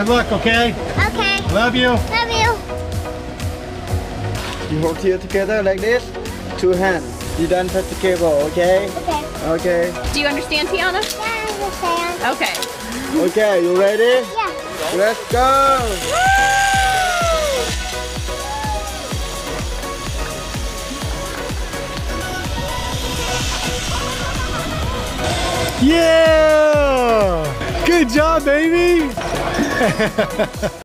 Good luck, okay? Okay. Love you. Love you. You hold here together like this. 2 hands. You don't touch the cable, okay? Okay. Okay. Do you understand, Tiana? Yeah, I understand. Okay. Okay, you ready? Yeah. Let's go! Yeah! Good job, baby!